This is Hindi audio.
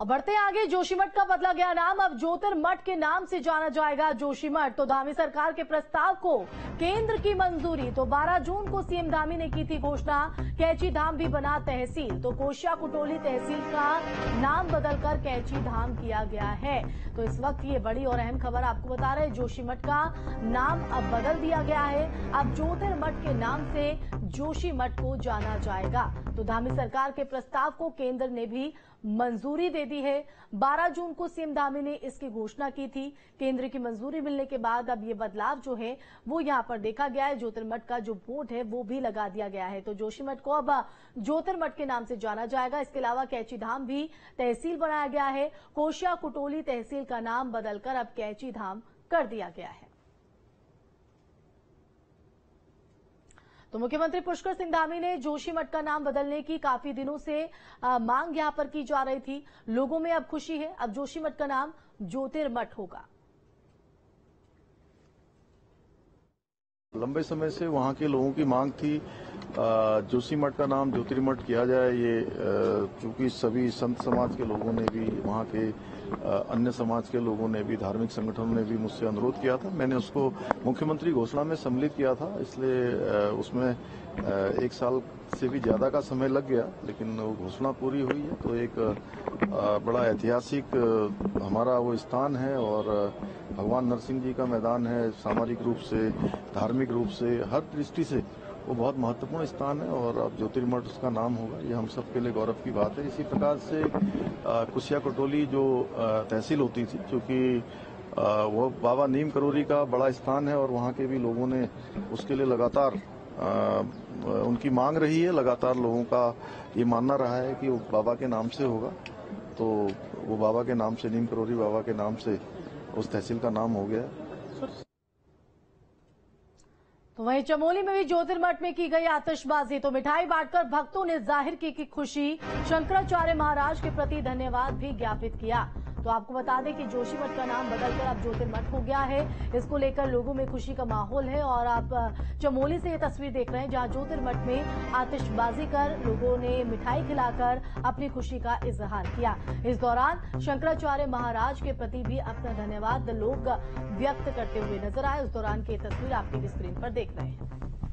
अब बढ़ते आगे। जोशीमठ का बदला गया नाम, अब ज्योतिर्मठ के नाम से जाना जाएगा जोशीमठ। तो धामी सरकार के प्रस्ताव को केंद्र की मंजूरी। तो 12 जून को सीएम धामी ने की थी घोषणा, कैची धाम भी बना तहसील। तो कोशिया कुटोली तहसील का नाम बदलकर कैची धाम किया गया है। तो इस वक्त ये बड़ी और अहम खबर आपको बता रहे हैं, जोशीमठ का नाम अब बदल दिया गया है। अब ज्योतिर्मठ के नाम से जोशीमठ को जाना जाएगा। तो धामी सरकार के प्रस्ताव को केंद्र ने भी मंजूरी दे दी है। 12 जून को सीएम धामी ने इसकी घोषणा की थी। केंद्र की मंजूरी मिलने के बाद अब ये बदलाव जो है वो यहां पर देखा गया है। ज्योतिर्मठ का जो बोर्ड है वो भी लगा दिया गया है। तो जोशीमठ को अब ज्योतिर्मठ के नाम से जाना जाएगा। इसके अलावा कैची धाम भी तहसील बनाया गया है। कोशिया कुटोली तहसील का नाम बदलकर अब कैची धाम कर दिया गया है। तो मुख्यमंत्री पुष्कर सिंह धामी ने जोशीमठ का नाम बदलने की काफी दिनों से मांग यहां पर की जा रही थी। लोगों में अब खुशी है, अब जोशीमठ का नाम ज्योतिर्मठ होगा। लंबे समय से वहां के लोगों की मांग थी जोशीमठ का नाम ज्योतिर्मठ किया जाए। ये चूंकि सभी संत समाज के लोगों ने भी, वहां के अन्य समाज के लोगों ने भी, धार्मिक संगठनों ने भी मुझसे अनुरोध किया था। मैंने उसको मुख्यमंत्री घोषणा में सम्मिलित किया था, इसलिए उसमें 1 साल से भी ज्यादा का समय लग गया, लेकिन वो घोषणा पूरी हुई है। तो एक बड़ा ऐतिहासिक हमारा वो स्थान है और भगवान नरसिंह जी का मैदान है। सामाजिक रूप से, धार्मिक रूप से, हर दृष्टि से वो बहुत महत्वपूर्ण स्थान है और अब ज्योतिर्मठ उसका नाम होगा। ये हम सब के लिए गौरव की बात है। इसी प्रकार से कुशिया कटोली जो तहसील होती थी, क्योंकि वो बाबा नीम करोरी का बड़ा स्थान है और वहाँ के भी लोगों ने उसके लिए लगातार उनकी मांग रही है। लगातार लोगों का ये मानना रहा है कि वो बाबा के नाम से होगा। तो वो बाबा के नाम से, नीम करोरी बाबा के नाम से उस तहसील का नाम हो गया। तो वहीं चमोली में भी ज्योतिर्मठ में की गई आतिशबाजी। तो मिठाई बांटकर भक्तों ने जाहिर की खुशी, शंकराचार्य महाराज के प्रति धन्यवाद भी ज्ञापित किया। तो आपको बता दें कि जोशीमठ का नाम बदलकर अब ज्योतिर्मठ हो गया है। इसको लेकर लोगों में खुशी का माहौल है और आप चमोली से ये तस्वीर देख रहे हैं जहां ज्योतिर्मठ में आतिशबाजी कर लोगों ने मिठाई खिलाकर अपनी खुशी का इजहार किया। इस दौरान शंकराचार्य महाराज के प्रति भी अपना धन्यवाद लोग व्यक्त करते हुए नजर आए। उस दौरान की तस्वीर आप टीवी स्क्रीन पर देख रहे हैं।